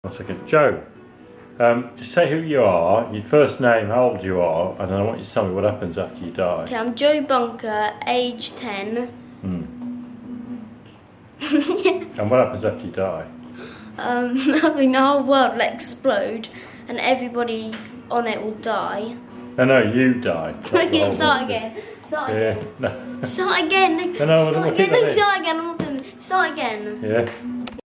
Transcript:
1 second. Joe, just say who you are, your first name, how old you are, and then I want you to tell me what happens after you die. Okay, I'm Joe Bunker, age 10. And what happens after you die? I think the whole world will explode and everybody on it will die. No, you die. Okay, start again. Start again. Yeah, no. Start again. No, Start again. start again. I'm not doing it. Start again. Yeah.